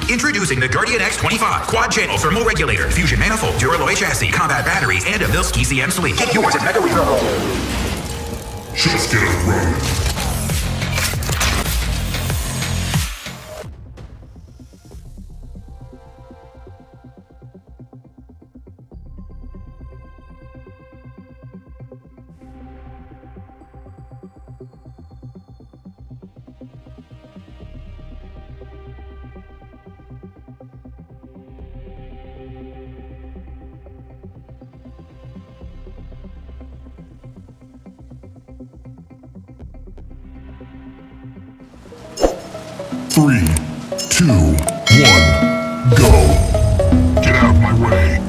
Introducing the Guardian X25. Quad channel thermal regulator, fusion manifold, Duralloy chassis, combat batteries, and a Milsk ECM sleeve. Get yours at Mega Reload. Just get a road. Three, two, one, go. Get out of my way.